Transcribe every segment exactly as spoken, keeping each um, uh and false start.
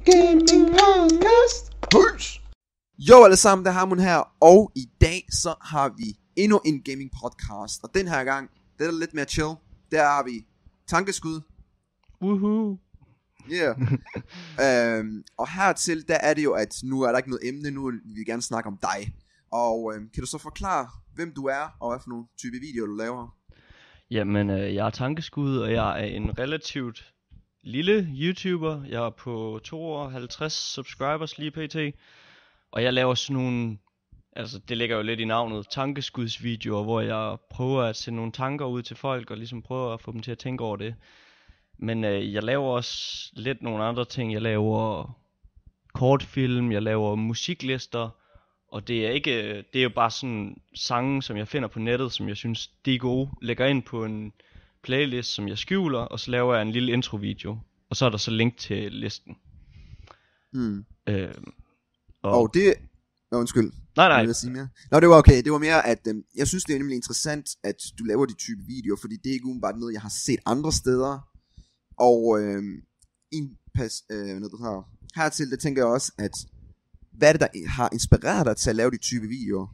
Gaming Podcast. Peace. Jo alle sammen, det er Harmon her, og i dag så har vi endnu en gaming podcast, og den her gang, det er lidt mere chill. Der har vi tankeskud. Woohoo. Yeah. øhm, og hertil, der er det jo, at nu er der ikke noget emne, nu vil vi gerne snakke om dig. Og øhm, kan du så forklare, hvem du er, og hvad for nogle type videoer du laver? Jamen, øh, jeg er tankeskud, og jeg er en relativt lille YouTuber. Jeg er på tooghalvtreds subscribers lige pt. Og jeg laver sådan nogle, altså det ligger jo lidt i navnet, tankeskudsvideoer, hvor jeg prøver at sende nogle tanker ud til folk, og ligesom prøver at få dem til at tænke over det. Men øh, jeg laver også lidt nogle andre ting. Jeg laver kortfilm, jeg laver musiklister. Og det er ikke, det er jo bare sådan sange, som jeg finder på nettet, som jeg synes, de er gode. Lægger ind på en playlist, som jeg skjuler, og så laver jeg en lille introvideo. Og så er der så link til listen. Hmm. Øh, og... og det... Nå, undskyld. Nej, nej. Jeg vil sige mere. Nå, det var okay. Det var mere, at øhm, jeg synes, det er nemlig interessant, at du laver de type videoer, fordi det er ikke umiddelbart noget, jeg har set andre steder. Og øhm, en pas, øh, noget, her. hertil, det tænker jeg også, at hvad er det, der har inspireret dig til at lave de type videoer?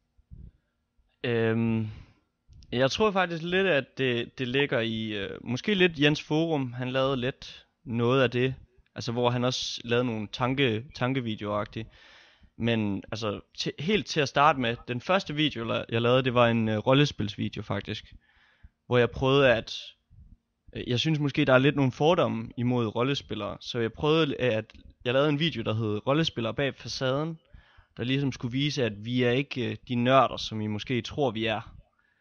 Øhm, jeg tror faktisk lidt, at det, det ligger i, øh, måske lidt Jens Forum, han lavede lidt noget af det, altså hvor han også lavede nogle tanke, tankevideoer-agtige. Men altså, til, helt til at starte med, den første video, jeg lavede, det var en øh, rollespilsvideo faktisk, hvor jeg prøvede at, øh, jeg synes måske, der er lidt nogle fordomme imod rollespillere, så jeg prøvede at, jeg lavede en video, der hed Rollespillere bag facaden, der ligesom skulle vise, at vi er ikke øh, de nørder, som I måske tror, vi er.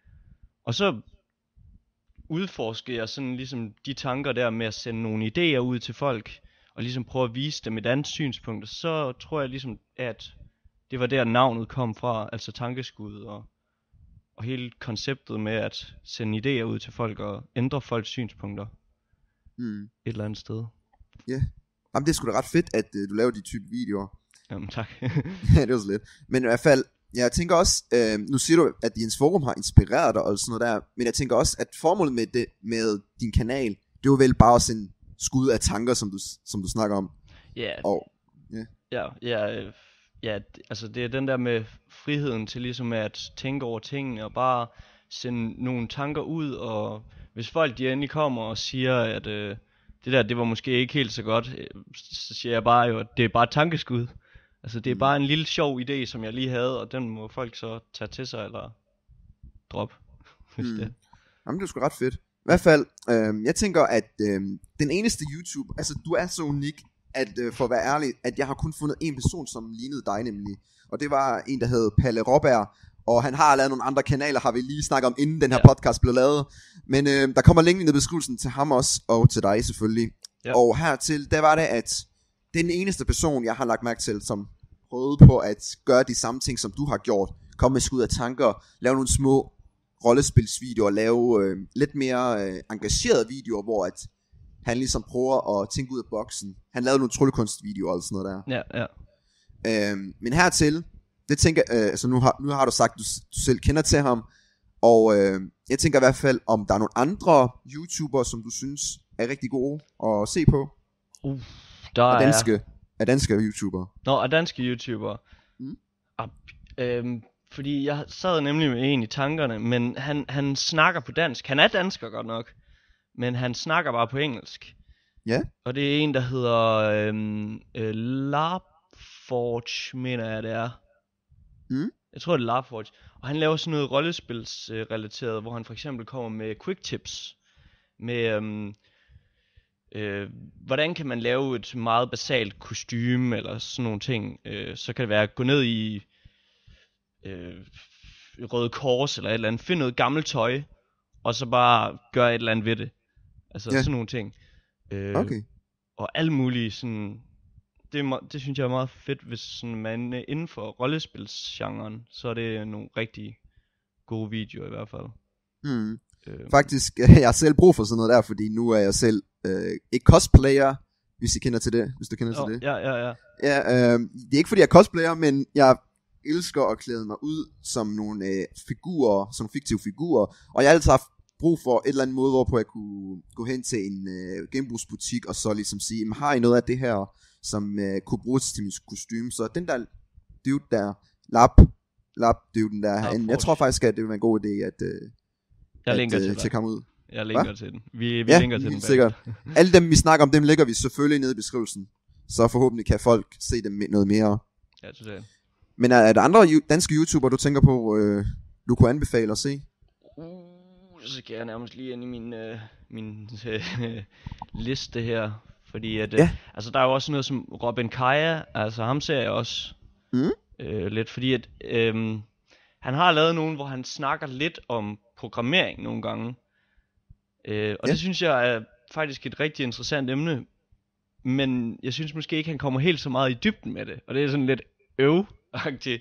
Og så udforskede jeg sådan ligesom de tanker der med at sende nogle idéer ud til folk, og ligesom prøve at vise dem et andet synspunkt, og så tror jeg ligesom, at det var der navnet kom fra, altså tankeskud, og, og hele konceptet med at sende idéer ud til folk, og ændre folks synspunkter Hmm. et eller andet sted. Ja, yeah. Jamen det er sgu da ret fedt, at øh, du laver de type videoer. Jamen tak. Ja, det var så lidt. Men i hvert fald, jeg tænker også, øh, nu siger du, at Jens Forum har inspireret dig og sådan noget der, men jeg tænker også, at formålet med, det, med din kanal, det var vel bare at sende skud af tanker, som du, som du snakker om. Ja, og, yeah. ja, ja, øh, ja, altså det er den der med friheden til ligesom at tænke over tingene, og bare sende nogle tanker ud, og hvis folk de endelig kommer og siger, at øh, det der, det var måske ikke helt så godt, så siger jeg bare jo, at det er bare et tankeskud. Altså det er bare en lille sjov idé, som jeg lige havde, og den må folk så tage til sig, eller droppe, hvis mm. det. Jamen det er sgu ret fedt. I hvert fald, øh, jeg tænker, at øh, den eneste YouTube, altså du er så unik, at øh, for at være ærlig, at jeg har kun fundet en person, som lignede dig nemlig. Og det var en, der hed Palle Råberg, og han har lavet nogle andre kanaler, har vi lige snakket om, inden den her ja. podcast blev lavet. Men øh, der kommer link i beskrivelsen til ham også, og til dig selvfølgelig. Ja. Og hertil, der var det, at det er den eneste person, jeg har lagt mærke til, som prøvede på at gøre de samme ting, som du har gjort. Komme med skud af tanker, lave nogle små rollespilsvideoer, lave øh, lidt mere øh, engagerede videoer, hvor at han ligesom prøver at tænke ud af boksen. Han lavede nogle tryllekunstvideoer og sådan noget der. Ja, ja. Øhm, men hertil, det tænker øh, altså nu har, nu har du sagt, at du, du selv kender til ham, og øh, jeg tænker i hvert fald, om der er nogle andre YouTubere, som du synes er rigtig gode at se på. Uh, der er er... danske, er danske YouTubere. Nå, er danske YouTubere. Mm. Ah, øhm, fordi jeg sad nemlig med en i tankerne, men han, han snakker på dansk. Han er dansker godt nok, men han snakker bare på engelsk. Ja. Yeah. Og det er en, der hedder øhm, øh, Larforge, mener jeg det er. Mm. Jeg tror det er Larforge. Og han laver sådan noget rollespilsrelateret, øh, hvor han for eksempel kommer med quick tips. Med øhm, øh, hvordan kan man lave et meget basalt kostume, eller sådan nogle ting. øh, Så kan det være at gå ned i øh, Røde Kors eller et eller andet, finde noget gammelt tøj, og så bare gøre et eller andet ved det. Altså yeah. sådan nogle ting. øh, Okay. Og alle mulige sådan, det, er, det synes jeg er meget fedt, hvis sådan, man er inden for rollespilsgenren, så er det nogle rigtig gode videoer i hvert fald. Mm. øh. Faktisk, jeg har selv brug for sådan noget der, fordi nu er jeg selv øh, ikke cosplayer, hvis I kender til det, hvis du kender oh, til det. Ja, ja, ja. Ja, øh, det er ikke fordi jeg er cosplayer, men jeg elsker at klæde mig ud som nogle øh, figurer, som fiktive figurer, og jeg har altid haft brug for et eller andet måde, hvorpå jeg kunne gå hen til en øh, genbrugsbutik, og så ligesom sige, har I noget af det her, som øh, kunne bruges til min kostume. Så den der dude der, Lap, Lap, det er jo den der herinde. Jeg tror faktisk, at det vil være en god idé, at, øh, jeg at linker øh, til tjekke ham ud. Jeg linker Hva? til den. Vi, vi Ja, linker til den. sikkert. Alle dem, vi snakker om, dem lægger vi selvfølgelig nede i beskrivelsen. Så forhåbentlig kan folk se dem noget mere. Ja, totalt. Men er, er der andre danske YouTubere, du tænker på, øh, du kunne anbefale at se? Uh, så skal jeg nærmest lige ind i min, øh, min øh, liste her. Fordi at, øh, Ja. altså der er jo også noget som Robin Kaja, altså ham ser jeg også Mm. øh, lidt, fordi at øh, han har lavet nogen, hvor han snakker lidt om programmering nogle gange. Øh, og Ja. det synes jeg er faktisk et rigtig interessant emne. Men jeg synes måske ikke, han kommer helt så meget i dybden med det. Og det er sådan lidt øv-agtigt.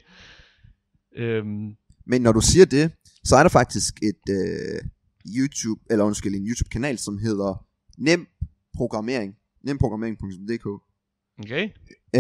Øhm, Men når du siger det, så er der faktisk et øh, YouTube, eller undskyld, en YouTube-kanal, som hedder Nem Programmering. nemprogrammering punktum d k. okay.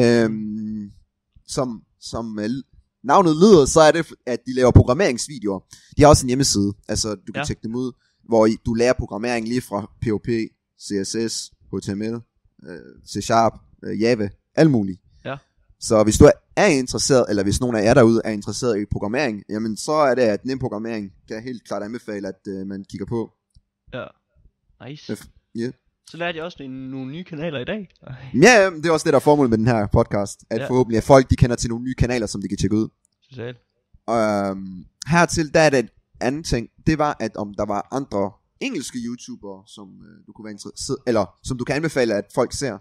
Øhm, som, som øh, navnet lyder, så er det, at de laver programmeringsvideoer. De har også en hjemmeside, altså du kan Ja. tjekke dem ud, hvor I, du lærer programmering lige fra P H P, C S S, H T M L, øh, C Sharp, øh, Java, alt muligt. Ja. Så hvis du er interesseret, eller hvis nogen af jer derude er interesseret i programmering, jamen så er det, at nem programmering kan jeg helt klart anbefale, at øh, man kigger på. Ja. Nice. Ja. Så lærte jeg også en- nogle nye kanaler i dag. Ej. Ja, ja, det er også det, der er formålet med den her podcast, at Ja. forhåbentlig at folk, de kender til nogle nye kanaler, som de kan tjekke ud. Totalt. Øhm, hertil, der er det en anden ting, det var, at om der var andre engelske YouTubere, som øh, du kunne være interesseret, eller som du kan anbefale, at folk ser.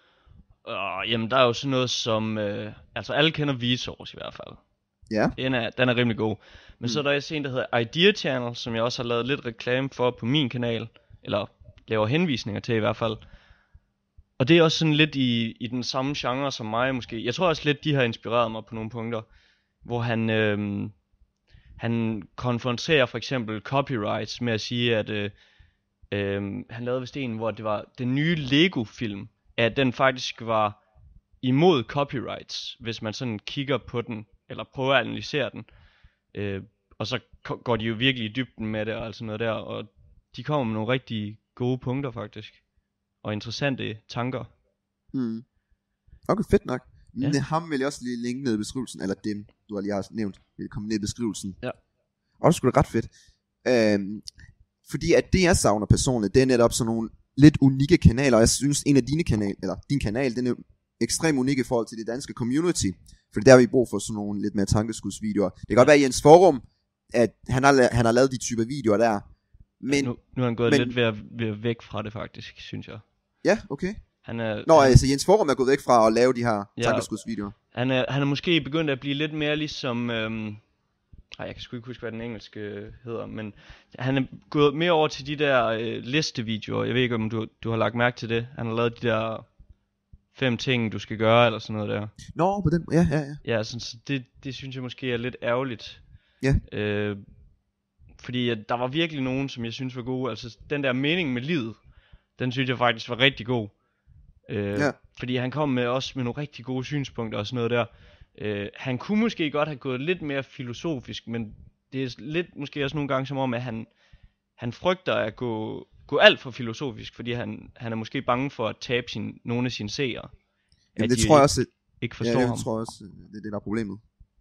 Uh, jamen der er jo sådan noget som, øh, altså alle kender Vsauce i hvert fald. Ja. Den er, den er rimelig god. Men Mm. så er der også en, der hedder Idea Channel, som jeg også har lavet lidt reklame for på min kanal. Eller laver henvisninger til i hvert fald. Og det er også sådan lidt i, i den samme genre som mig måske. Jeg tror også lidt, de har inspireret mig på nogle punkter. Hvor han, øhm, han konfronterer for eksempel copyrights med at sige, at øh, øhm, han lavede vist en, hvor det var den nye Lego-film, at den faktisk var imod copyrights, hvis man sådan kigger på den, eller prøver at analysere den. Øh, og så ko- går de jo virkelig i dybden med det og alt sådan noget der, og de kommer med nogle rigtig gode punkter faktisk. Og interessante tanker. Mm. Okay, fedt nok. Ja. Ja. Ham vil jeg også lige linke ned i beskrivelsen, eller dem, du har lige har nævnt, vil komme ned i beskrivelsen. Ja. Og det skulle da ret fedt. Øhm, fordi at det jeg savner personligt, det er netop sådan nogle lidt unikke kanaler, og jeg synes en af dine kanaler, eller din kanal, den er ekstremt unik i forhold til det danske community, for der har vi brug for sådan nogle lidt mere tankeskudsvideoer. Det kan godt være i Jens Forum, at han har, la- han har lavet de typer videoer der, men, Nu, nu er han gået men- lidt ved at, ved at væk fra det faktisk, synes jeg. ja, okay. Han er, Nå, han, altså Jens Forum er gået væk fra at lave de her Ja. tankeskudsvideoer. han, er, han er måske begyndt at blive lidt mere ligesom... Øhm, ej, jeg kan sgu ikke huske, hvad den engelske øh, hedder, men han er gået mere over til de der øh, listevideoer. Jeg ved ikke, om du, du har lagt mærke til det. Han har lavet de der fem ting, du skal gøre, eller sådan noget der. Nå, på den, ja, ja, ja. Ja, sådan, så det, det synes jeg måske er lidt ærgerligt. Ja. Øh, fordi at der var virkelig nogen, som jeg synes var gode. Altså den der mening med livet, den synes jeg faktisk var rigtig god. Øh, Ja. Fordi han kom med også med nogle rigtig gode synspunkter og sådan noget der. Øh, han kunne måske godt have gået lidt mere filosofisk, men det er lidt måske også nogle gange som om, at han, han frygter at gå, gå alt for filosofisk, fordi han, han er måske bange for at tabe sin, nogle af sine seere. Jamen, At det de tror jeg også, ikke ja, forstår det ham. tror jeg også, det er det, der er problemet.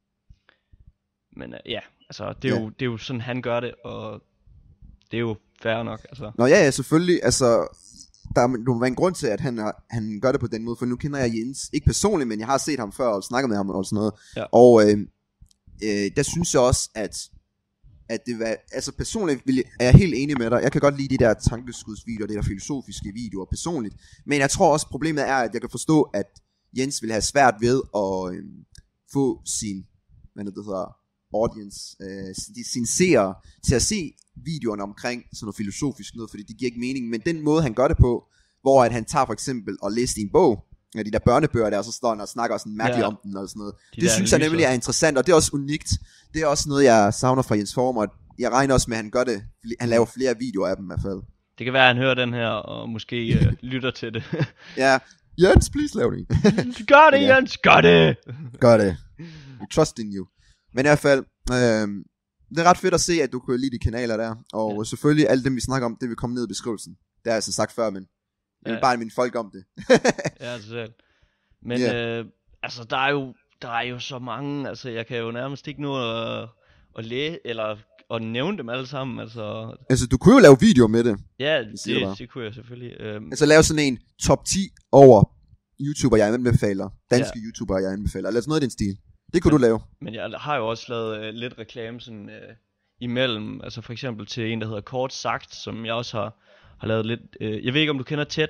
Men uh, ja, altså det er, Ja. jo, det er jo sådan han gør det, og det er jo fair nok, altså. Nå ja, ja, selvfølgelig, altså, der er, der må være en grund til, at han, har, han gør det på den måde, for nu kender jeg Jens, ikke personligt, men jeg har set ham før, og snakket med ham og sådan noget, Ja. og øh, øh, der synes jeg også, at, at det var, altså personligt vil jeg, er jeg helt enig med dig, jeg kan godt lide de der tankeskudsvideoer, de der filosofiske videoer personligt, men jeg tror også, problemet er, at jeg kan forstå, at Jens vil have svært ved at øh, få sin, hvad det hedder, audience, øh, sine seere til at se videoerne omkring sådan noget filosofisk noget, fordi det giver ikke mening, men den måde han gør det på, hvor at han tager for eksempel og læser i en bog, ja, de der børnebøger der, og så står han og snakker sådan mærkeligt Ja. om den og sådan noget. De Det der synes jeg analyser. nemlig er interessant, og det er også unikt. Det er også noget, jeg savner fra Jens Forum, og jeg regner også med, at han gør det, han laver flere videoer af dem i hvert fald. Det kan være, at han hører den her, og måske uh, lytter til det. Ja, Jens, please lav det. Gør det, Ja. Jens! Gør det! Gør det. We trust in you. Men i hvert fald, øh, det er ret fedt at se, at du kan lide de kanaler der. Og ja. selvfølgelig, alle dem vi snakker om, det vil komme ned i beskrivelsen. Det har jeg altså sagt før, men jeg vil Ja. bare minde folk om det. Ja, totalt. Men Ja. øh, altså, der er jo der er jo så mange, altså jeg kan jo nærmest ikke nå at, at læse, eller at nævne dem alle sammen, altså. Altså, du kunne jo lave video med det. Ja, Jeg siger det bare. det, det kunne jeg selvfølgelig. Øhm, Altså, lave sådan en top ti over YouTuber, jeg anbefaler. Danske ja. YouTuber, jeg anbefaler. Eller sådan noget i den stil. Det kunne men, du lave. Men jeg har jo også lavet øh, lidt reklame sådan øh, imellem, altså for eksempel til en, der hedder Kort Sagt, som jeg også har, har lavet lidt. Øh, jeg ved ikke, om du kender TED?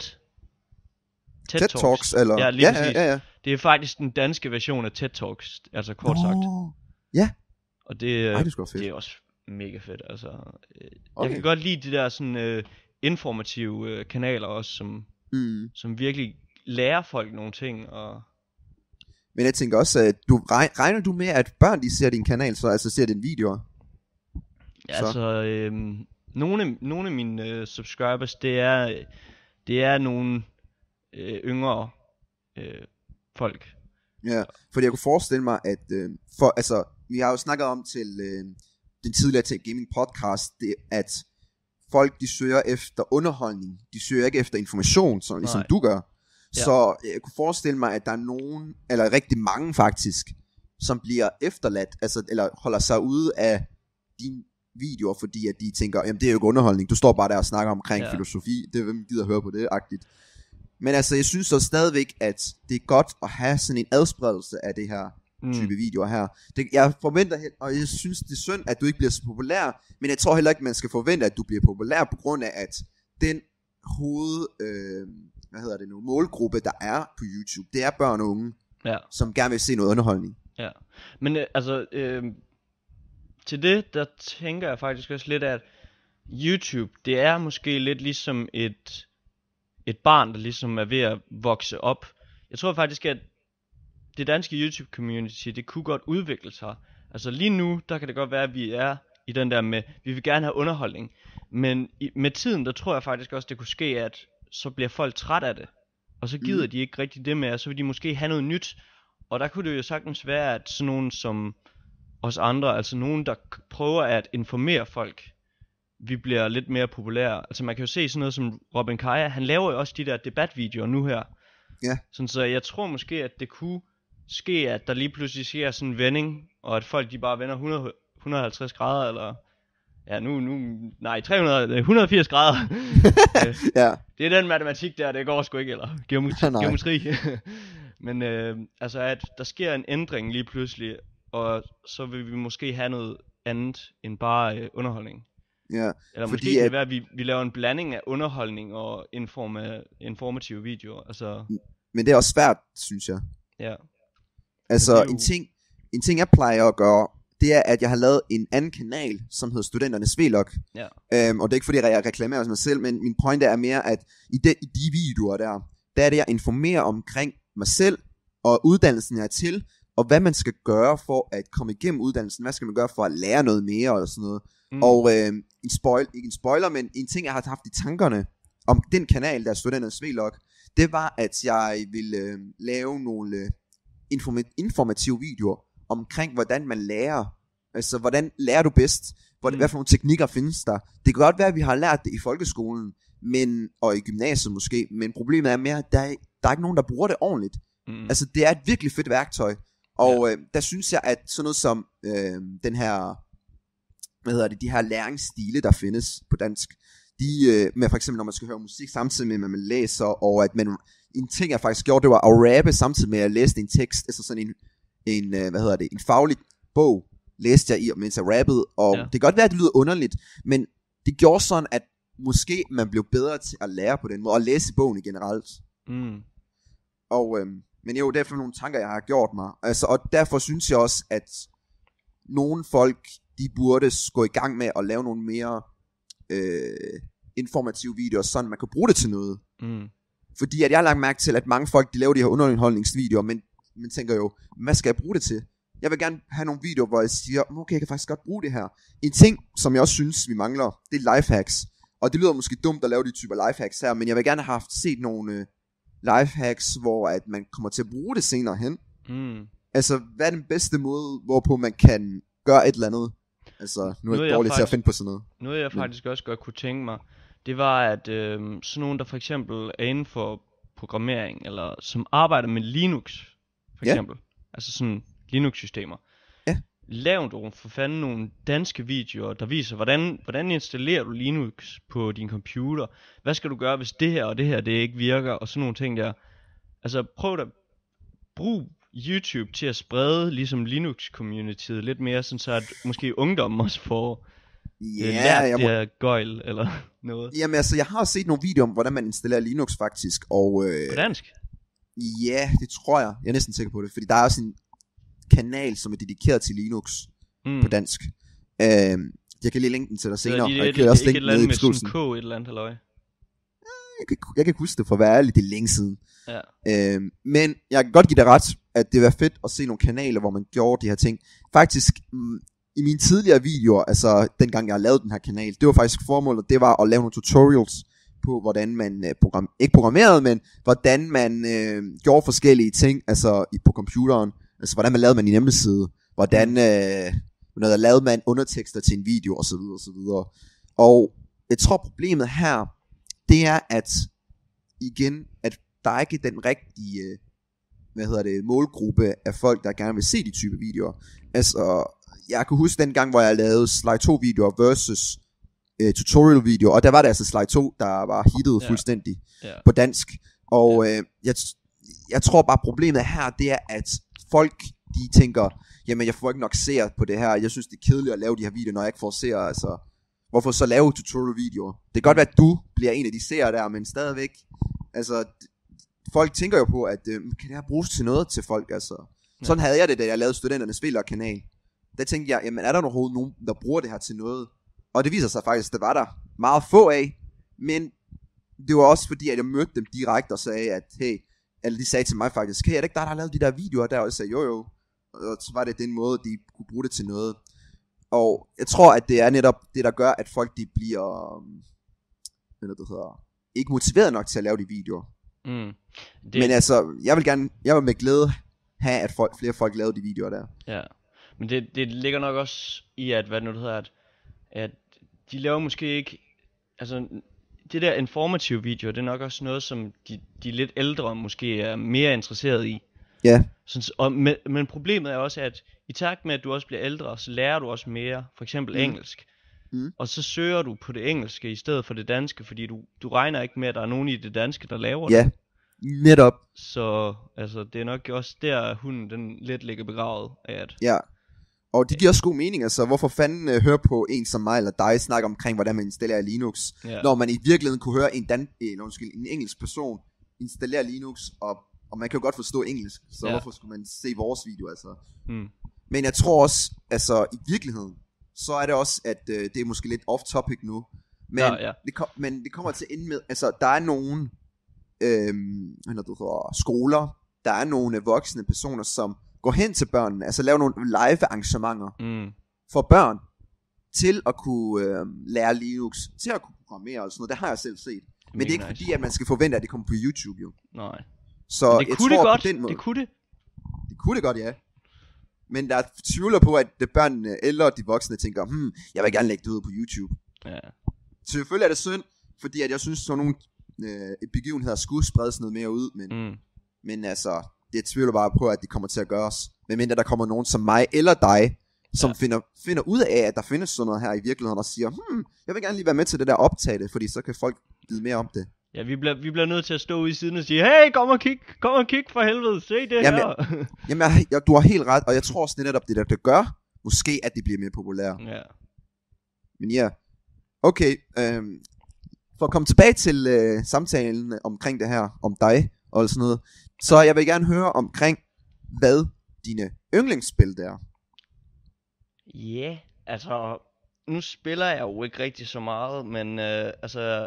TED, TED Talks. Talks, eller? Ja, lige ja, præcis. ja, ja. Det er faktisk den danske version af TED Talks, altså Kort Sagt. Ja. Og det, Ej, det, det er også mega fedt, altså. Øh, okay. Jeg kan godt lide de der sådan øh, informative øh, kanaler også, som, mm. som virkelig lærer folk nogle ting, og... Men jeg tænker også, at du regner du med, at børn de ser din kanal, så altså ser dine videoer? Ja, så. altså, øh, nogle, af, nogle af mine øh, subscribers, det er, det er nogle øh, yngre øh, folk. Ja, fordi jeg kunne forestille mig, at øh, for, altså, vi har jo snakket om til øh, den tidligere til gaming podcast, det, at folk de søger efter underholdning, de søger ikke efter information, som ligesom du gør. Ja. Så jeg kunne forestille mig, at der er nogen, eller rigtig mange faktisk, som bliver efterladt, altså, eller holder sig ude af dine videoer, fordi at de tænker, jamen det er jo ikke underholdning, du står bare der og snakker omkring ja. filosofi, det er hvem gider høre på det, agtigt. Men altså, jeg synes så stadigvæk, at det er godt at have sådan en adspredelse af det her mm. type videoer her. Det, jeg forventer, og jeg synes det er synd, at du ikke bliver så populær, men jeg tror heller ikke, man skal forvente, at du bliver populær, på grund af, at den hoved... Øh, hvad hedder det nu, målgruppe, der er på YouTube, det er børn og unge, ja. som gerne vil se noget underholdning. Ja, men øh, altså, øh, til det, der tænker jeg faktisk også lidt, at YouTube, det er måske lidt ligesom et, et barn, der ligesom er ved at vokse op. Jeg tror faktisk, at det danske YouTube-community, det kunne godt udvikle sig. Altså lige nu, der kan det godt være, at vi er i den der med, vi vil gerne have underholdning, men i, med tiden, der tror jeg faktisk også, det kunne ske, at så bliver folk træt af det, og så gider mm. de ikke rigtig det med, og så vil de måske have noget nyt, og der kunne det jo sagtens være, at sådan nogen som os andre, altså nogen, der prøver at informere folk, vi bliver lidt mere populære. Altså man kan jo se sådan noget som Robin Kaja, han laver jo også de der debatvideoer nu her, ja. Sådan, så jeg tror måske, at det kunne ske, at der lige pludselig sker sådan en vending, og at folk de bare vender hundrede, et hundrede og halvtreds grader, eller... Ja, nu, nu, nej, tre hundrede, et hundrede og firs grader. ja. Det er den matematik der, det går sgu ikke, eller geometri. geometri. Men øh, altså, at der sker en ændring lige pludselig, og så vil vi måske have noget andet end bare øh, underholdning. Ja, eller måske fordi kan at... det være, at vi, vi laver en blanding af underholdning og informa- informative videoer. Altså... Men det er også svært, synes jeg. Ja. Altså, jo... en, ting, en ting, jeg plejer at gøre, det er, at jeg har lavet en anden kanal, som hedder Studenternes Vlog. Ja. Øhm, og det er ikke fordi, jeg reklamerer mig selv, men min point er mere, at i de, i de videoer der, der er det, jeg informerer omkring mig selv, og uddannelsen jeg er til, og hvad man skal gøre for at komme igennem uddannelsen, hvad skal man gøre for at lære noget mere, eller sådan noget. Mm. Og øh, en spoil, ikke en spoiler, men en ting, jeg har haft i tankerne, om den kanal, der er Studenternes Vlog, det var, at jeg ville øh, lave nogle øh, inform- informative videoer, omkring hvordan man lærer. Altså hvordan lærer du bedst, hvordan, mm. hvad for nogle teknikker findes der. Det kan godt være at vi har lært det i folkeskolen, men, og i gymnasiet måske, men problemet er mere at der er, der er ikke nogen der bruger det ordentligt. mm. Altså det er et virkelig fedt værktøj. Og ja. øh, der synes jeg at sådan noget som øh, den her, hvad hedder det, de her læringsstile der findes på dansk, de øh, med for eksempel når man skal høre musik samtidig med at man læser, og at man, en ting jeg faktisk gjorde, det var at rappe samtidig med at læse en tekst, altså sådan en en, øh, hvad hedder det, en faglig bog, læste jeg i, mens jeg rappede, og ja. Det kan godt være, at det lyder underligt, men det gjorde sådan, at måske man blev bedre til at lære på den måde, og læse bogen i generelt. Mm. Og, øh, men jo, det er for nogle tanker, jeg har gjort mig, altså, og derfor synes jeg også, at nogle folk, de burde gå i gang med at lave nogle mere øh, informative videoer, sådan man kan bruge det til noget. Mm. Fordi at jeg har lagt mærke til, at mange folk, de laver de her underholdningsvideoer, men man tænker jo, hvad skal jeg bruge det til? Jeg vil gerne have nogle videoer, hvor jeg siger, okay, jeg kan faktisk godt bruge det her. En ting, som jeg også synes, vi mangler, det er lifehacks. Og det lyder måske dumt at lave de typer lifehacks her, men jeg vil gerne have haft set nogle øh, lifehacks, hvor at man kommer til at bruge det senere hen. Mm. Altså, hvad er den bedste måde, hvorpå man kan gøre et eller andet? Altså, nu er jeg dårlig til at finde på sådan noget. Noget jeg faktisk men. også godt kunne tænke mig, det var, at øh, sådan nogen, der for eksempel er inden for programmering, eller som arbejder med Linux, for Ja. eksempel. Altså sådan Linux-systemer. Ja. Lav du for fanden nogle danske videoer, der viser, hvordan, hvordan installerer du Linux på din computer? Hvad skal du gøre, hvis det her og det her, det ikke virker? Og sådan nogle ting der. Altså prøv at brug YouTube til at sprede ligesom Linux-communityet lidt mere, sådan så at måske ungdommen også får Ja, øh, lært jeg det må, her gøjl eller noget. jamen altså, jeg har også set nogle videoer om, hvordan man installerer Linux faktisk, og øh, På dansk? ja, det tror jeg. Jeg er næsten sikker på det, fordi der er også en kanal, som er dedikeret til Linux Mm. på dansk. Øh, jeg kan lige linke den til dig Så senere, er de og jeg et, kan også ikke linke et den eller nede andet i med sådan beskrivelsen. K et eller andet halløj. Jeg kan, jeg kan ikke huske det, for at være ærlig, det er længe siden. Ja. Øh, men jeg kan godt give dig ret, at det var fedt at se nogle kanaler, hvor man gjorde de her ting. Faktisk, mm, i mine tidligere videoer, altså dengang jeg lavede den her kanal, det var faktisk formålet, det var at lave nogle tutorials på, hvordan man øh, program, ikke programmerede, men hvordan man øh, gjorde forskellige ting, altså i, på computeren. Altså hvordan man lavede man en hjemmeside, hvordan øh, hvordan lavede man undertekster til en video, og så videre, og så videre. Og jeg tror problemet her, det er, at igen, at der er ikke den rigtige, øh, hvad hedder det, målgruppe af folk, der gerne vil se de type videoer. Altså, jeg kan huske den gang, hvor jeg lavede Sly to videoer versus øh, tutorial videoer, og der var det altså Sly to, der var hittet Ja. fuldstændig Ja. på dansk. Og øh, jeg, jeg tror bare, problemet her, det er, at folk, de tænker, jamen jeg får ikke nok seere på det her, jeg synes det er kedeligt at lave de her videoer, når jeg ikke får seere, altså hvorfor så lave tutorial videoer? Det kan godt være, at du bliver en af de seere der, men stadigvæk, altså folk tænker jo på, at øh, kan det her bruges til noget til folk, altså. Ja. Sådan havde jeg det, da jeg lavede Studenternes Spiller-kanal. Der tænkte jeg, jamen er der overhovedet nogen, der bruger det her til noget? Og det viser sig faktisk, at det var der meget få af, men det var også fordi, at jeg mødte dem direkte og sagde, at hey, eller de sagde til mig faktisk, hey, er det ikke dig, der har lavet de der videoer der? Og jeg sagde, jo jo. Og så var det den måde, de kunne bruge det til noget. Og jeg tror, at det er netop det, der gør, at folk de bliver hvad det hedder, ikke motiveret nok til at lave de videoer. Mm. Det... Men altså, jeg vil gerne, jeg vil med glæde have, at folk, flere folk lavede de videoer der. Ja, men det, det ligger nok også i, at, hvad det nu hedder, at, at de laver måske ikke, altså det der informative video, det er nok også noget, som de, de lidt ældre måske er mere interesseret i. Ja. Sådan, og, men, men problemet er også, at i takt med, at du også bliver ældre, så lærer du også mere, for eksempel Mm. engelsk. Mm. Og så søger du på det engelske i stedet for det danske, fordi du, du regner ikke med, at der er nogen i det danske, der laver Ja, det. netop. Så altså, det er nok også der, hunden den lidt ligger begravet af, at Ja. Og det giver også god mening, altså hvorfor fanden øh, høre på en som mig eller dig snakke omkring, hvordan man installerer Linux, ja, når man i virkeligheden kunne høre en, dan- eh, undskyld, en engelsk person installere Linux, og, og man kan jo godt forstå engelsk, så Ja. hvorfor skulle man se vores video, altså. mm, Men jeg tror også, altså i virkeligheden, så er det også, at øh, det er måske lidt off-topic nu, men, Ja, ja. Det kom, men det kommer til at ende med, altså der er nogle øhm, hvad hedder det, skoler, der er nogle voksne personer, som går hen til børnene, altså laver nogle live arrangementer mm, for børn, til at kunne øh, lære Linux, til at kunne programmere og sådan noget. Det har jeg selv set. Men det er ikke nice. fordi, at man skal forvente, at det kommer på YouTube jo. Nej. Så Men det jeg kunne tror det godt, på den måde, det kunne det. det kunne det godt, ja. Men der er tvivler på, at de børnene eller de voksne tænker, hmm, jeg vil gerne lægge det ud på YouTube. Ja. Så selvfølgelig er det synd, fordi at jeg synes, sådan nogle øh, begivenheder skulle spredes noget mere ud, men, Mm. men altså, det tvivler bare på, at det kommer til at gøres. Medmindre der kommer nogen som mig eller dig, som Ja. finder, finder ud af, at der findes sådan noget her i virkeligheden, og siger, hmm, jeg vil gerne lige være med til det der optag det, fordi så kan folk vide mere om det. Ja, vi bliver, vi bliver nødt til at stå ude i siden og sige, hey, kom og kig, kom og kig for helvede, se det Jamen, her. Jamen, jeg, jeg, du har helt ret, og jeg tror også, det er netop det der, det gør, måske at det bliver mere populært. Ja. Men ja, okay, øhm, for at komme tilbage til øh, samtalen omkring det her, om dig og sådan noget, så jeg vil gerne høre omkring, hvad dine yndlingsspil der er. Ja, yeah, altså, nu spiller jeg jo ikke rigtig så meget, men øh, altså,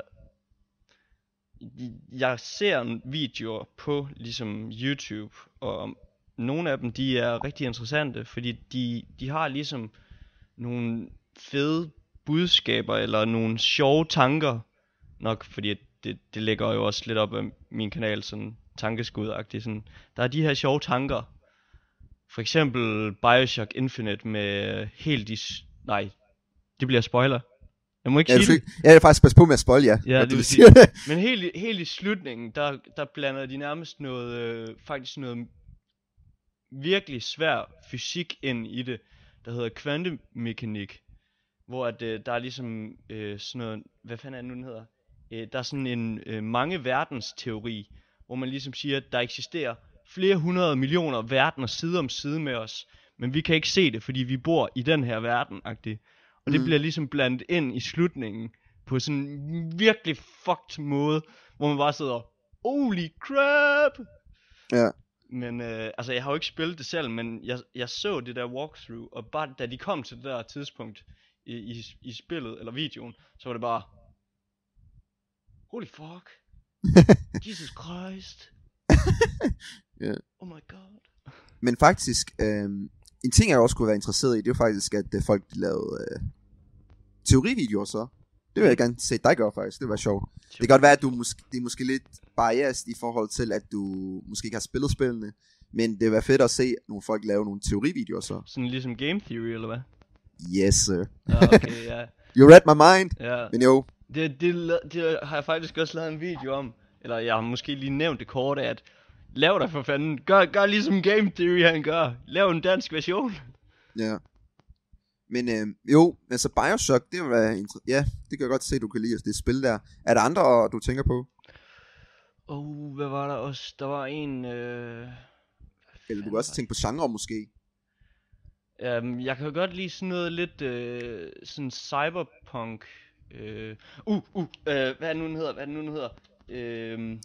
jeg ser videoer på ligesom YouTube, og nogle af dem, de er rigtig interessante, fordi de, de har ligesom nogle fede budskaber, eller nogle sjove tanker, nok fordi det, det ligger jo også lidt op af min kanal, sådan tankeskudagtigt, sådan, der er de her sjove tanker. For eksempel Bioshock Infinite med helt de... Nej, det bliver spoiler. Jeg må ikke Ja, du sige skal, det. ikke- jeg vil faktisk passe på med at spoil, ja. Ja, når det du vil siger sige. det. Men helt, i- helt i slutningen, der, der blander de nærmest noget, øh, faktisk noget virkelig svær fysik ind i det, der hedder kvantemekanik. Hvor at, øh, der er ligesom øh, sådan noget, hvad fanden er det nu den hedder? Øh, der er sådan en øh, mange verdens teori, hvor man ligesom siger, at der eksisterer flere hundrede millioner verdener side om side med os, men vi kan ikke se det, fordi vi bor i den her verden-agtigt. Og det Mm. bliver ligesom blandet ind i slutningen på sådan en virkelig fucked måde, hvor man bare sidder, holy crap! Ja. Men øh, altså jeg har jo ikke spillet det selv, men jeg, jeg så det der walkthrough, og bare da de kom til det der tidspunkt i, i, i spillet, eller videoen, så var det bare, holy fuck, Jesus Christ, Ja. oh my god. Men faktisk, øh, en ting jeg også kunne være interesseret i, det er jo faktisk, at øh, folk de lavede øh, teorivideoer så. Det vil jeg gerne se dig gøre faktisk, det var sjovt. Det kan godt være, at du måske, det er måske lidt biased i forhold til, at du måske ikke har spillet spillene, men det vil være fedt at se nogle folk lave nogle teorivideoer så. Sådan ligesom Game Theory, eller hvad? Yes, sir. Ja, okay, ja. You read my mind. ja. Men jo, Det, det, det har jeg faktisk også lavet en video om, eller jeg har måske lige nævnt det kort af, at lav dig for fanden, gør, gør ligesom Game Theory han gør, lav en dansk version. ja. Men øh, jo, altså Bioshock, det vil være inter- ja, det kan jeg godt se, du kan lide det spil der. Er der andre, du tænker på? Oh, hvad var der også? Der var en... Øh... Eller du kan også tænke på genre måske. Um, jeg kan jo godt lide sådan noget lidt øh, sådan cyberpunk. Øh... Uh, uh, øh, hvad er det nu den hedder? Hvad er det nu den hedder? Øh...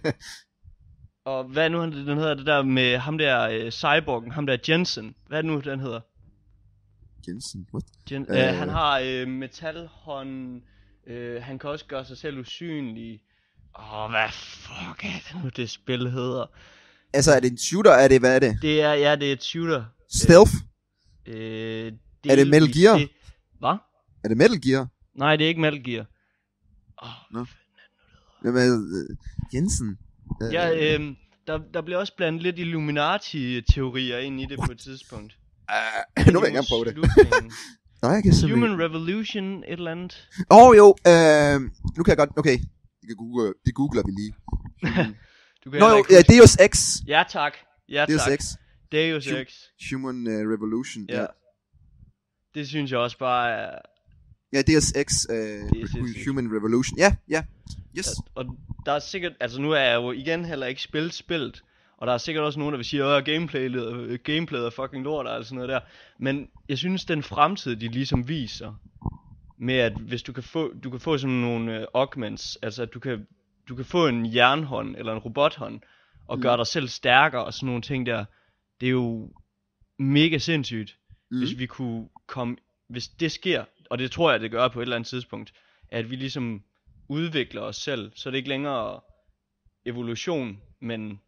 Og hvad er nu den hedder? Det der med ham der øh, cyborgen, ham der Jensen. Hvad er det nu den hedder? Jensen, what? Gen- Øh. øh, han har øh, metalhånd. Øh, han kan også gøre sig selv usynlig. Åh, oh, hvad fuck er det nu det spil hedder? Altså, er det en shooter? Er det, hvad er det? Det er, ja, det er et shooter. Stealth? Øh, Er det Metal Gear? Det... Hvad? Er det Metal Gear? Nej, det er ikke Metal Gear. Åh, Nå. Jamen, øh, Jensen? Øh, ja, øh, der, der bliver også blandet lidt Illuminati-teorier ind i det på et tidspunkt. øh, nu vil jeg gerne prøve det. Slutningen. Nej, jeg kan simpelthen... Human Revolution, et eller andet. Åh oh, jo, øh, nu kan jeg godt, okay, det, kan google, det googler vi lige. Du kan Nå heller jo, ikke ja, huske- Deus Ex. Ja tak, ja Deus tak. Ex. Deus Hu- Ex. Human uh, Revolution, ja. Ja. ja. Det synes jeg også bare er... Ja, Deus Ex, uh, Deus Ex. Human Revolution, ja, ja, yes. Og der er sikkert... Altså nu er jeg jo igen heller ikke spillet spillet. Og der er sikkert også nogen, der vil sige, at gameplayet, gameplayet er fucking lort og alt sådan noget der. Men jeg synes, den fremtid, de ligesom viser, med at hvis du kan få, du kan få sådan nogle uh, augments, altså at du kan, du kan få en jernhånd eller en robothånd, og Mm. gøre dig selv stærkere og sådan nogle ting der, det er jo mega sindssygt, Mm. hvis vi kunne komme, hvis det sker, og det tror jeg, det gør på et eller andet tidspunkt, at vi ligesom udvikler os selv, så det er ikke længere evolution, men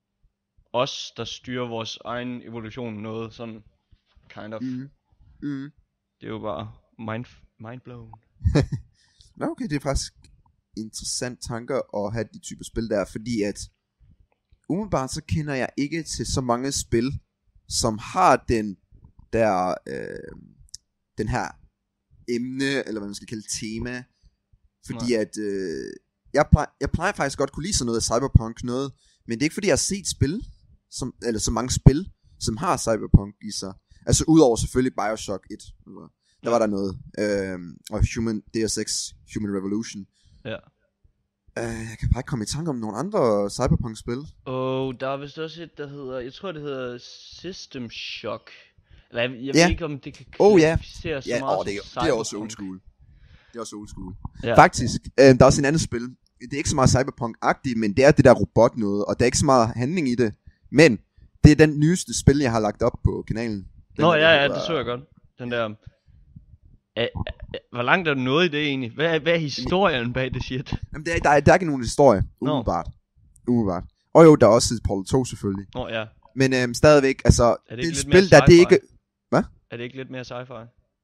os, der styrer vores egen evolution noget, sådan kind of. Mm. Mm. Det er jo bare mind, mindblown. Nå, okay, det er faktisk interessant tanker at have de typer spil der, fordi at umiddelbart så kender jeg ikke til så mange spil, som har den der, øh, den her emne, eller hvad man skal kalde tema, fordi Nej. at, øh, jeg, plejer, jeg plejer faktisk godt kunne lide sådan noget af cyberpunk noget, men det er ikke fordi jeg har set spil, som, eller så mange spil, som har cyberpunk i sig, altså udover selvfølgelig Bioshock et, der var der noget, øh, og Human, Deus Ex, Human Revolution. Ja. Uh, jeg kan bare ikke komme i tanke om nogle andre cyberpunk-spil. Og der er vist også et, der hedder, jeg tror det hedder System Shock. Eller jeg, jeg Ja. ved ikke om det kan Oh, ja. kvalificeres så Ja, meget åh, det, er, som det er også cyberpunk. old school. Det er også old school. Ja. Faktisk, øh, der er også en anden spil. Det er ikke så meget cyberpunk-agtigt, men det er det der robot noget, og der er ikke så meget handling i det. Men det er den nyeste spil, jeg har lagt op på kanalen. Den Nå der, ja, der ja, hedder- det så jeg godt. Den der... A, a, hvor langt er du nået i det egentlig? Hvad, er- hvad er historien bag det shit? Jamen, der, er, der, er, der er ikke nogen historie, Nå. umiddelbart. Umiddelbart. Og jo, der er også Portal to selvfølgelig. Nå ja, Men øhm, stadigvæk, altså, Er det det er ikke et lidt spil, mere der det er sci-fi? ikke... er det ikke lidt mere sci-fi?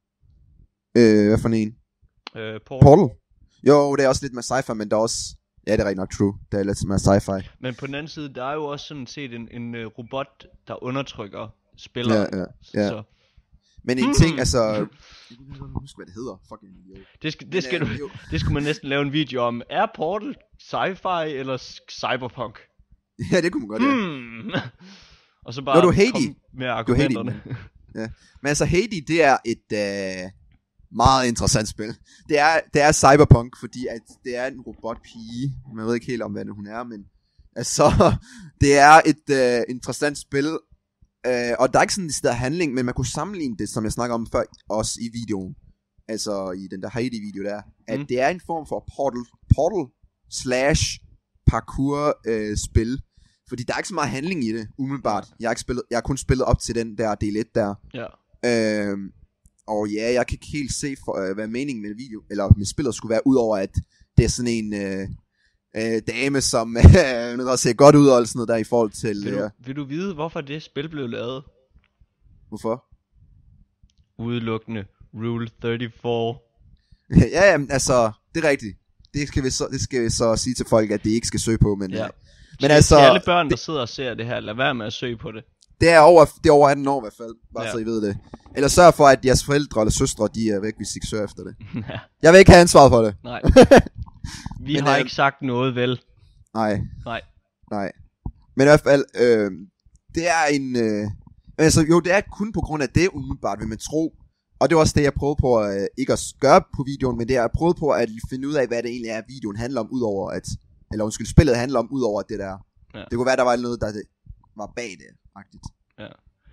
Øh, hvad for en? Øh, Portal. Portal? Jo, det er også lidt mere sci-fi, men der er også... Ja, det er rigtig nok true. Det er lidt mere sci-fi. Men på den anden side, der er jo også sådan set en, en uh, robot, der undertrykker spilleren. Ja, ja, ja. Så, Men en Hmm. ting, altså... Jeg kan ikke huske, hvad det hedder. Fucking idiot. Det skal, det, Men, skal øh, du, jo. det skulle man næsten lave en video om. Er Portal sci-fi eller cyberpunk? Ja, det kunne man godt, ja. Hmm. Og så bare Nå, du er Haiti. komme med Du er argumenterne. Ja. Men altså, Haiti, det er et øh, meget interessant spil. Det er, det er cyberpunk, fordi at det er en robotpige. Man ved ikke helt om, hvad hun er, men... Altså, det er et øh, interessant spil. Øh, og der er ikke sådan en sted handling, men man kunne sammenligne det, som jeg snakker om før, også i videoen. Altså, i den der Haiti-video der. At Mm. det er en form for portal, portal slash parkour-spil. Fordi der er ikke så meget handling i det, umiddelbart. Jeg har, ikke spillet, jeg har kun spillet op til den der del et der. Ja. Øhm, og ja, jeg kan ikke helt se, for, øh, hvad meningen med video, eller med spillet skulle være, udover at det er sådan en øh, øh, dame, som øh, der ser godt ud og sådan noget der i forhold til... Vil, Øh, du, vil du vide, hvorfor det spil blev lavet? hvorfor? Udelukkende Rule treogtredive. ja, jamen, altså, det er rigtigt. Det skal, vi så, det skal vi så sige til folk, at de ikke skal søge på, men... Ja. Øh, men Til, altså, til alle børn, der sidder og ser det her, lad være med at søge på det. det er over, det er over atten år i hvert fald, bare Ja. så I ved det. Eller sørg for, at jeres forældre eller søstre, de er væk, hvis I ikke søger efter det. Ja, Jeg vil ikke have ansvaret for det. nej. Vi Men, har øh, ikke sagt noget, vel? Nej. Nej. Nej. Men i hvert fald, øh, det er en... Øh, altså jo, det er kun på grund af det umiddelbart, vil man tro. Og det var også det, jeg prøvede på at øh, ikke at gøre på videoen, men det er, jeg prøvede på at finde ud af, hvad det egentlig er, videoen handler om, udover at... Eller undskyld, spillet handler om, udover det der. Ja. Det kunne være, der var noget, der var bag det, agtigt. Ja.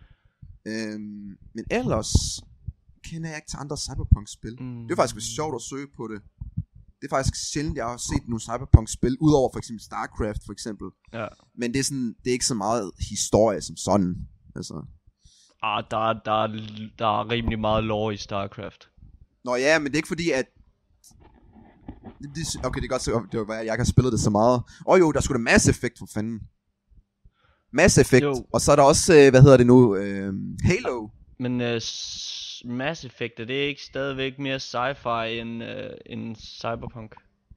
Øhm, men ellers kender jeg ikke til andre Cyberpunk-spil. Mm. Det er faktisk sjovt at søge på det. Det er faktisk sjældent, jeg har set nogle Cyberpunk-spil, udover for eksempel StarCraft for eksempel. Ja. Men det er sådan, det er ikke så meget historie som sådan. Altså. Ah, der, er- der, er- der er rimelig meget lore i StarCraft. Nå ja, men det er ikke fordi, at... Det, det, okay, det er godt, så det var, jeg ikke har spillet det så meget. Åh oh, jo, der skulle da Mass Effect for fanden. Mass Effect, Jo. og så er der også, øh, hvad hedder det nu, øh, Halo. Men uh, Mass Effect, er det ikke stadigvæk mere sci-fi end, uh, end Cyberpunk?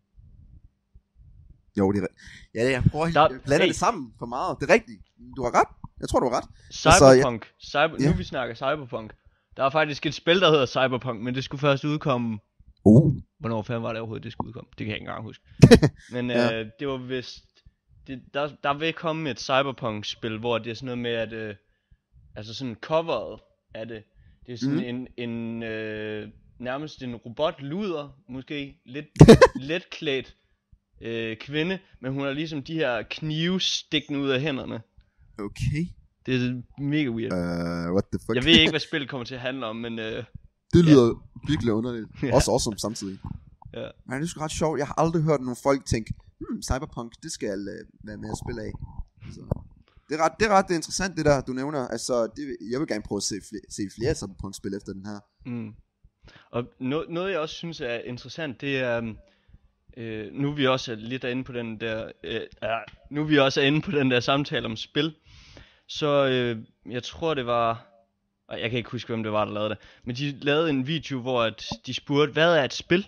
Jo, det er ri- Ja, jeg prøver Der- at blande hey. det sammen for meget. Det er rigtigt. Du har ret. Jeg tror, du har ret. Cyberpunk. Cyber, Ja. Nu vi snakker Cyberpunk. Der er faktisk et spil, der hedder Cyberpunk, men det skulle først udkomme... Uh. Hvornår fanden var det overhovedet, det skulle udkomme? Det kan jeg ikke engang huske. Men Ja. øh, det var vist... Det, der, der vil komme et Cyberpunk-spil, hvor det er sådan noget med, at... Øh, altså sådan coveret af det. Det er sådan Mhm. en... en øh, nærmest en robot-luder, måske lidt let klædt øh, kvinde, men hun har ligesom de her knive stikkende ud af hænderne. Okay. Det er mega weird. Uh, what the fuck? Jeg ved ikke, hvad spillet kommer til at handle om, men øh, Det lyder virkelig underligt. Ja. Også awesome samtidig. ja. Men det er sgu ret sjovt. Jeg har aldrig hørt nogen folk tænke, hmm, Cyberpunk, det skal jeg uh, være med at spille af. Så. Det er ret, det er ret interessant, det der, du nævner. Altså, det, jeg vil gerne prøve at se flere, se flere Cyberpunk-spil efter den her. Mm. Og no- noget jeg også synes er interessant, det er øh, nu er vi også lidt inde på den der øh, ja, nu er vi også inde på den der samtale om spil. Så øh, jeg tror det var, og jeg kan ikke huske hvem det var der lavede det, men de lavede en video hvor at de spurgte, hvad er et spil?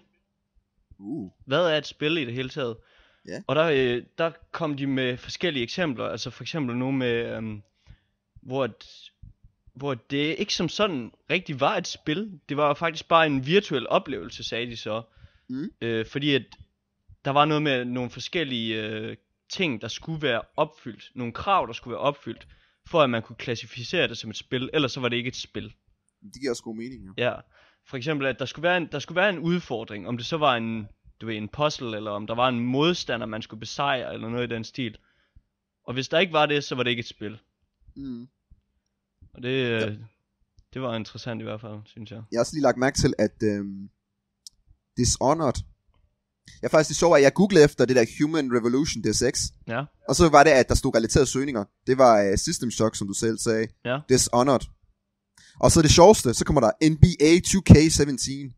Uh. Hvad er et spil i det hele taget? Ja. Og der, øh, der kom de med forskellige eksempler, altså for eksempel nu med øhm, hvor et, hvor det ikke som sådan rigtig var et spil. Det var faktisk bare en virtuel oplevelse, sagde de så. Mm. Øh, fordi at der var noget med nogle forskellige øh, ting, der skulle være opfyldt. Nogle krav, der skulle være opfyldt, for at man kunne klassificere det som et spil. Ellers så var det ikke et spil. Det giver også god mening, jo. Ja. For eksempel, at der skulle være en, der skulle være en udfordring. Om det så var en, du ved, en puzzle, eller om der var en modstander, man skulle besejre, eller noget i den stil. Og hvis der ikke var det, så var det ikke et spil. Mm. Og det, øh, det var interessant i hvert fald, synes jeg. Jeg har også lige lagt mærke til, at øhm, Dishonored... Jeg faktisk det sjove, at jeg googlede efter det der Human Revolution D S X. Ja. Og så var det, at der stod relaterede søgninger. Det var uh, System Shock, som du selv sagde. Ja. Dishonored. Og så det sjoveste, så kommer der N B A to K sytten.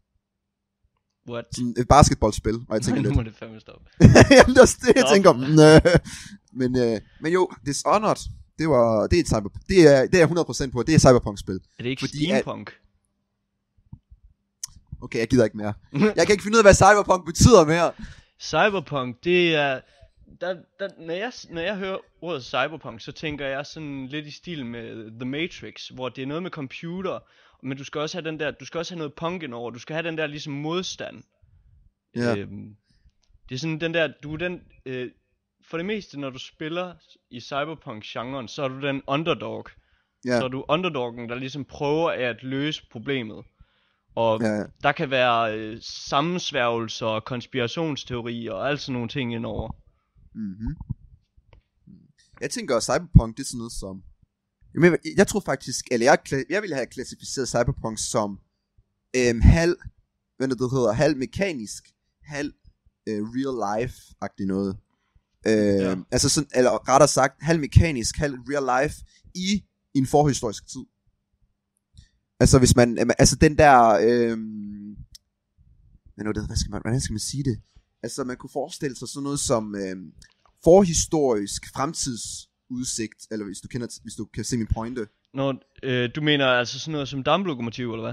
What? Sådan et basketballspil. Og jeg tænker Nu lidt... må det fandme stoppe. Jamen, det er også det, jeg Stop. tænker. Næh. Men, øh, men jo, Dishonored, det var, det er et cyber, det er, det er jeg hundrede procent på, det er et cyberpunk-spil. Er det ikke Fordi at- steampunk? Okay, jeg gider ikke mere. Jeg kan ikke finde ud af, hvad cyberpunk betyder mere. Cyberpunk, det er... der, der, når, jeg, når jeg hører ordet cyberpunk, så tænker jeg sådan lidt i stil med The Matrix, hvor det er noget med computer, men du skal også have den der, du skal også have noget punk indover, du skal have den der ligesom modstand. Ja. Øhm, det er sådan den der, du er den, øh, for det meste når du spiller i cyberpunk-genren, så er du den underdog. Ja. Så er du underdoggen, der ligesom prøver at løse problemet. Og Ja. der kan være øh, sammensværgelser og konspirationsteorier og alt sådan nogle ting indover. Mhm. Jeg tænker også, Cyberpunk, det er sådan noget som... Jeg, jeg tror faktisk, eller jeg, jeg ville have klassificeret Cyberpunk som øhm, halv, hvad det hedder, halv mekanisk, halv øh, real life-agtig noget. Øh, Ja. Altså sådan, eller rettere sagt, halv mekanisk, halv real life i en forhistorisk tid. Altså hvis man, altså den der, øhm, hvad, nu, det, hvad skal man, hvordan skal man sige det? Altså man kunne forestille sig sådan noget som øhm, forhistorisk fremtidsudsigt, eller hvis du kender, hvis du kan se min pointe. Når, øh, du mener altså sådan noget som damplokomotiv, eller hvad?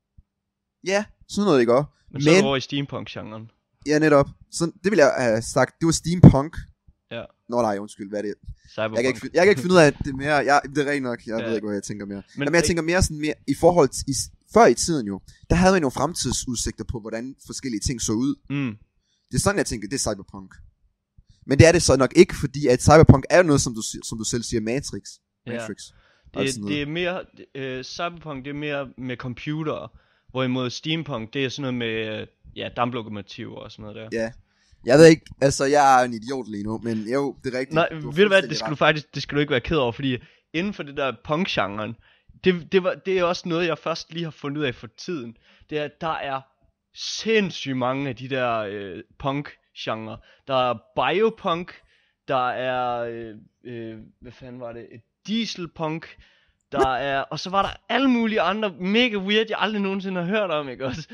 Ja, sådan noget ikke også. Men så er du over i steampunk-genren. Ja, netop. Så det ville jeg have sagt, det var steampunk. Ja. Nå nej, undskyld, hvad er det? Cyberpunk. Jeg kan, ikke, jeg kan ikke finde ud af, at det er mere, jeg, det er rent nok, jeg Ja. ved ikke, hvad jeg tænker mere. Men, Men jeg tænker mere sådan mere, i forhold til, i, før i tiden jo, der havde man jo fremtidsudsigter på, hvordan forskellige ting så ud. Mm. Det er sådan, jeg tænker, det er cyberpunk. Men det er det så nok ikke, fordi at cyberpunk er jo noget, som du, som du selv siger, Matrix. Ja. Matrix. Det, det er mere, øh, cyberpunk det er mere med computere, hvorimod steampunk det er sådan noget med, øh, ja, damplokomotiver og sådan noget der. Ja. Jeg ved ikke, altså jeg er en idiot lige nu, men jo, det er rigtigt. Nej, Du har ved du hvad, det fuldstændig skal ret. du faktisk, det skal du ikke være ked over, fordi inden for det der punk-genren, det, det, var, det er også noget, jeg først lige har fundet ud af for tiden. Det er, at der er sindssygt mange af de der øh, punk-genre. Der er biopunk, der er, øh, øh, hvad fanden var det, et dieselpunk, der er, og så var der alle mulige andre mega weird, jeg aldrig nogensinde har hørt om, ikke også?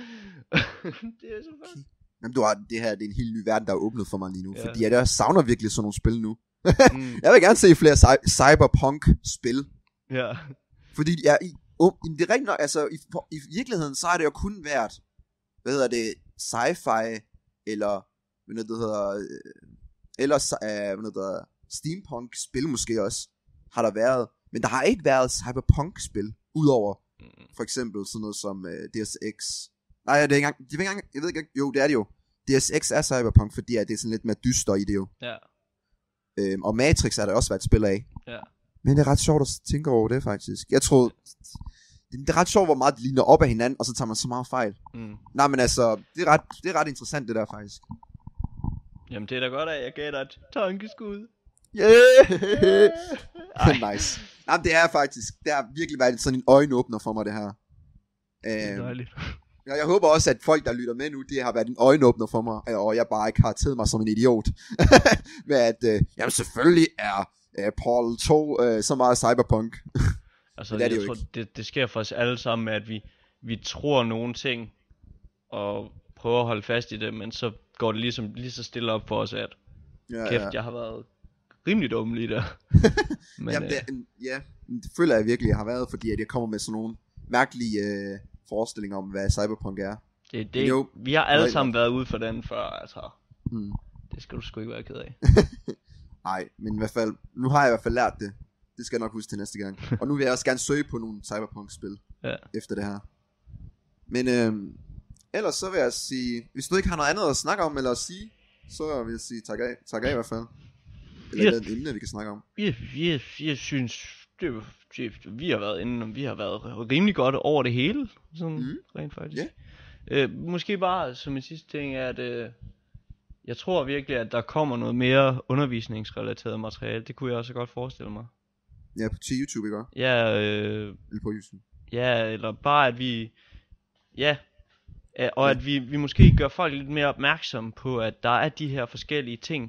Det er så fedt. Jamen, du har, det her det er en helt ny verden, der er åbnet for mig lige nu, Ja. fordi jeg, jeg savner virkelig sådan nogle spil nu. Mm, Jeg vil gerne se flere cy- cyberpunk-spil. ja. Fordi jeg, i, um, det er rigtigt nok, altså i, for, i virkeligheden, så har det jo kun været, hvad hedder det, sci-fi, eller, hvad det hedder, øh, eller øh, hvad det hedder, steampunk-spil måske også, har der været. Men der har ikke været cyberpunk-spil, udover for eksempel sådan noget som øh, D S X. Nej, det er ikke engang, det er ikke engang, jeg ved ikke, jo det er det jo. D S X er cyberpunk, fordi at det er sådan lidt mere dyster i det jo. Ja. Øhm, og Matrix er der også været et spil af. Ja. Men det er ret sjovt at tænke over det faktisk. Jeg tror, det er ret sjovt, hvor meget de ligner op af hinanden, og så tager man så meget fejl. Mm. Nej, men altså, det er ret, det er ret interessant det der faktisk. Jamen det er da godt, at jeg gav dig et tankeskud. Yeah! Ej. Nice. Nej, men det er faktisk, det har virkelig været sådan en øjenåbner for mig det her. Det er Øhm, dejligt. jeg, jeg håber også, at folk, der lytter med nu, det har været en øjenåbner for mig, og jeg bare ikke har taget mig som en idiot. Med at, øh, jamen selvfølgelig er øh, Paul to øh, så meget cyberpunk. Altså, det er det jeg jo tror, det, det sker for os alle sammen, at vi, vi tror nogle ting, og prøver at holde fast i det, men så går det ligesom lige så stille op for os, at Ja, kæft, ja. jeg har været rimelig dum lige der. Men, Jamen, øh, det, ja, det føler jeg virkelig, jeg har været, fordi at jeg kommer med sådan nogle mærkelige øh, forestillinger om, hvad cyberpunk er. det, det, jo, vi har alle rigtig sammen været ude for den før, altså. Hmm. Det skal du sgu ikke være ked af. Nej, men i hvert fald, nu har jeg i hvert fald lært det. Det skal jeg nok huske til næste gang. Og nu vil jeg også gerne søge på nogle cyberpunk-spil Ja. efter det her. Men øhm, ellers så vil jeg sige, hvis du ikke har noget andet at snakke om eller at sige, så vil jeg sige tak af, tak af i hvert fald. Eller Ja. yeah. et emne, vi kan snakke om. Jeg, jeg, jeg synes, det, det, vi har været inde, vi har været rimelig godt over det hele, sådan Mhm. rent faktisk. Ja. Øh, måske bare som en sidste ting er, at øh, jeg tror virkelig, at der kommer noget mere undervisningsrelateret materiale. Det kunne jeg også godt forestille mig. Ja, på til YouTube, ikke? Ja, øh, Eller på YouTube. ja, eller bare at vi, ja, øh, og at vi, vi måske gør folk lidt mere opmærksomme på, at der er de her forskellige ting,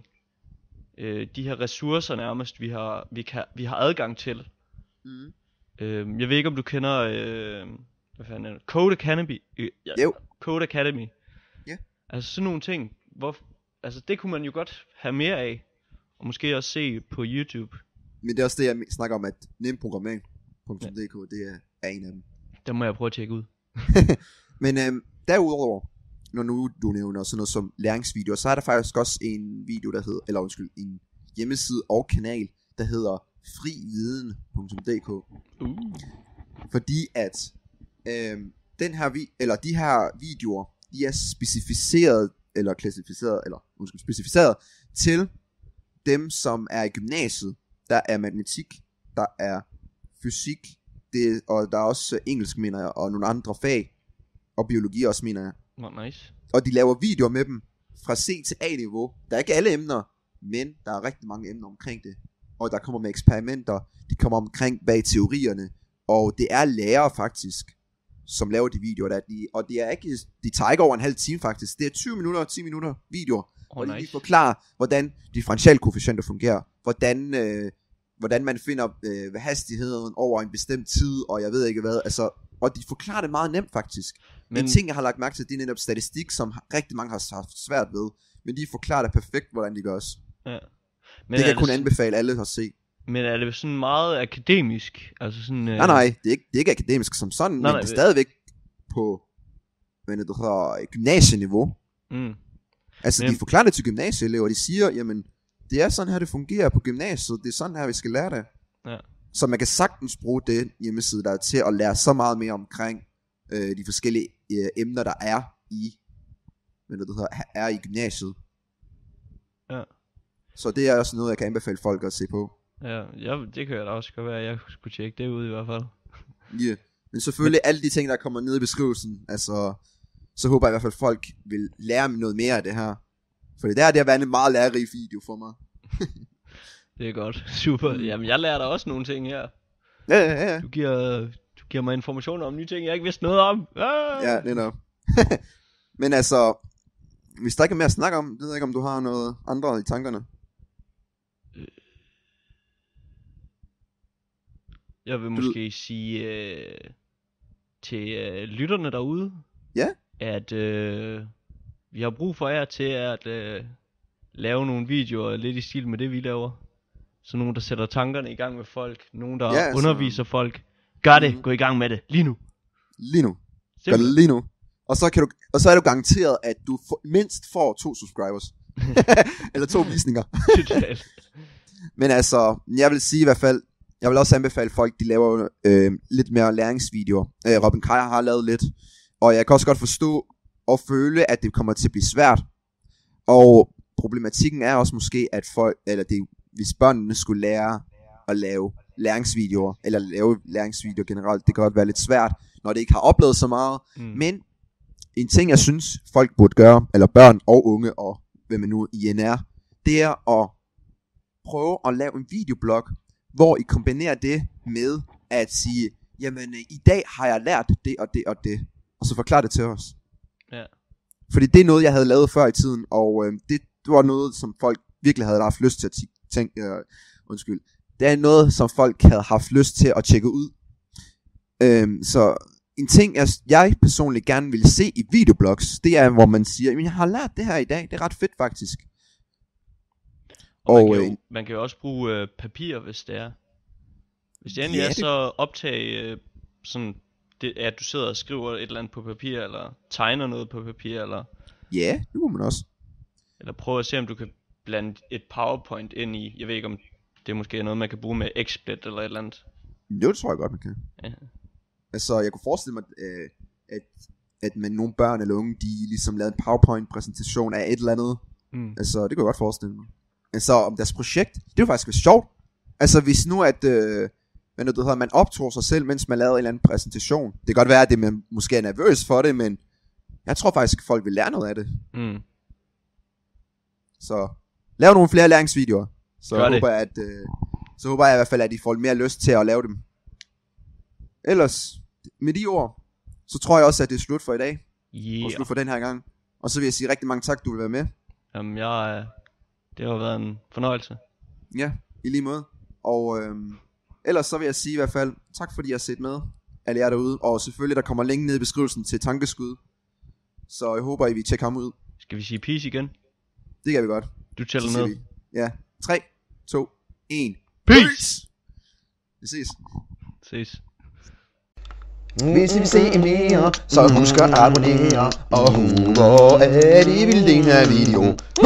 øh, de her ressourcer nærmest, vi har, vi kan, vi har adgang til. Mm. Øh, jeg ved ikke om du kender, øh, hvad fanden er det? Code Academy. Øh, ja, Jo. Code Academy. Ja. Altså sådan nogle ting, hvor, altså det kunne man jo godt have mere af, og måske også se på YouTube. Men det er også det, jeg snakker om, at nemprogrammering punktum d k, det er, er en af dem. Der må jeg prøve at tjekke ud. Men øhm, derudover, når nu du nævner sådan noget som læringsvideoer, så er der faktisk også en video, der hedder, eller undskyld, en hjemmeside og kanal, der hedder frividen punktum d k. Uh. Fordi at øh, den her vi- eller de her videoer, de er specificeret eller klassificeret eller undskyld, specificeret til dem, som er i gymnasiet. Der er matematik, der er fysik, det, og der er også engelsk, mener jeg, og nogle andre fag, og biologi også, mener jeg. Oh, nice. Og de laver videoer med dem fra C til A-niveau. Der er ikke alle emner, men der er rigtig mange emner omkring det. Og der kommer med eksperimenter, de kommer omkring bag teorierne, og det er lærere faktisk, som laver de videoer der. De, og det er ikke, de tager ikke over en halv time faktisk. Det er tyve minutter og ti minutter videoer, Oh, hvor de nice. lige forklarer, hvordan differentialkoefficienter fungerer, hvordan, øh, hvordan man finder øh, hastigheden over en bestemt tid, og jeg ved ikke hvad. Altså, og de forklarer det meget nemt faktisk. Men en ting, jeg har lagt mærke til, det er netop statistik, som rigtig mange har haft svært ved. Men de forklarer det perfekt, hvordan de gør også. Ja. Men Det kan jeg kun det sådan, anbefale alle at se. Men er det sådan meget akademisk? Altså sådan, øh... Nej, nej, det er ikke, det er ikke akademisk som sådan, Nej, men nej, det er det- stadigvæk på hvad det hedder, gymnasieniveau. Mm. Altså, Men- de forklarer det til gymnasieelever, de siger, jamen, det er sådan her, det fungerer på gymnasiet, det er sådan her, vi skal lære det. Ja. Så man kan sagtens bruge det hjemmeside, der er til at lære så meget mere omkring øh, de forskellige øh, emner, der er i, hvad det hedder, er i gymnasiet. Ja. Så det er også noget, jeg kan anbefale folk at se på. Ja, ja, det kan jeg da også godt være, jeg skulle tjekke det ud i hvert fald. Yeah. Men selvfølgelig alle de ting, der kommer ned i beskrivelsen, altså, så håber jeg i hvert fald, folk vil lære noget mere af det her. For det der, det har været en meget lærerig video for mig. Det er godt, super. Mm. Jamen, jeg lærer da også nogle ting her. Ja, ja, ja. Du giver, du giver mig informationer om nye ting, jeg ikke vidste noget om. Ah! Ja, det er nok. Men altså, hvis der ikke er mere at snakke om, det ved jeg ikke, om du har noget andre i tankerne. Jeg vil måske sige øh, til øh, lytterne derude, Ja. at øh, vi har brug for jer til at øh, lave nogle videoer lidt i stil med det, vi laver. Så nogen, der sætter tankerne i gang med folk, nogen, der Ja, altså- underviser folk. Gør det, Mhm. gå i gang med det, lige nu. Lige nu. Gør det Simpelthen. lige nu. Og så, kan du, og så er du garanteret, at du for, mindst får to subscribers. Eller to visninger. Totalt. Men altså, jeg vil sige i hvert fald, jeg vil også anbefale folk, de laver øh, lidt mere læringsvideoer. Øh, Robin Kaja har lavet lidt, og jeg kan også godt forstå og føle, at det kommer til at blive svært. Og problematikken er også måske, at folk, eller det, hvis børnene skulle lære at lave læringsvideoer, eller lave læringsvideoer generelt, det kan godt være lidt svært, når det ikke har oplevet så meget. Mm. Men en ting, jeg synes, folk burde gøre, eller børn og unge, og hvem man nu i er, det er at prøve at lave en videoblog, hvor I kombinerer det med at sige, jamen i dag har jeg lært det og det og det, og så forklare det til os. Ja. Fordi det er noget, jeg havde lavet før i tiden, og øh, det, det var noget, som folk virkelig havde haft lyst til at t- tænke, øh, undskyld, det er noget, som folk havde haft lyst til at tjekke ud. Øhm, så en ting, jeg, jeg personligt gerne vil se i videoblogs, det er, hvor man siger, jamen jeg har lært det her i dag, det er ret fedt faktisk. Og, man, Og, kan øh, jo, man kan jo også bruge øh, papir, hvis det er. Hvis det endelig Ja, er, det- så optage øh, sådan, det, at du sidder og skriver et eller andet på papir, eller tegner noget på papir, eller, Ja, det må man også. eller prøve at se, om du kan blande et PowerPoint ind i. Jeg ved ikke, om det er måske noget, man kan bruge med XSplit eller et eller andet. Jo, det tror jeg godt, man kan. Ja. Altså, jeg kunne forestille mig, øh, at, at med nogle børn eller unge, de ligesom lavede en PowerPoint-præsentation af et eller andet. Mm. Altså, det kunne jeg godt forestille mig. Altså, om deres projekt, det er faktisk være sjovt. Altså, hvis nu at, øh, hvad nu det hedder, man optog sig selv, mens man lavede en eller anden præsentation. Det kan godt være, at det, man måske er nervøs for det, men jeg tror faktisk, at folk vil lære noget af det. Mm. Så lav nogle flere læringsvideoer. Så Gør jeg det. håber, at, øh, så håber jeg i hvert fald, at I får mere lyst til at lave dem. Ellers, med de ord, så tror jeg også, at det er slut for i dag. Og Yeah. slut for den her gang. Og så vil jeg sige rigtig mange tak, du vil være med. Jamen, jeg, øh, det har været en fornøjelse. Ja, i lige måde. Og øhm, ellers så vil jeg sige i hvert fald, tak fordi I har set med, alle jer derude. Og selvfølgelig, der kommer link ned i beskrivelsen til Tankeskud. Så jeg håber, I vil tjekke ham ud. Skal vi sige peace igen? Det kan vi godt. Du Så tæller siger ned. vi. Ja, tre, to, et. Peace! Vi ses. Ses. Hvis I vil se mere, så husk at abonnere. Og hvor er det vildt den her video.